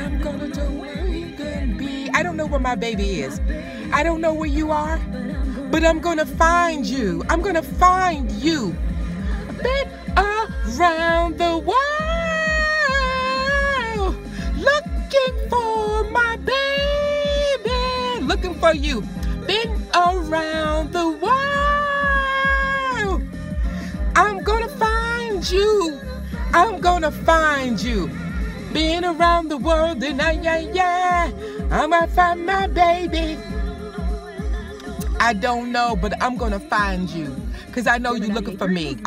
I'm gonna do where you can be. I don't know where my baby is. I don't know where you are, but I'm gonna find you. I'm gonna find you. Been around the world, looking for my baby, looking for you. Been around the world. I'm gonna find you. I'm gonna find you. Been around the world and I'm gonna find my baby. I don't know, but I'm gonna find you, 'cause I know you're looking for me.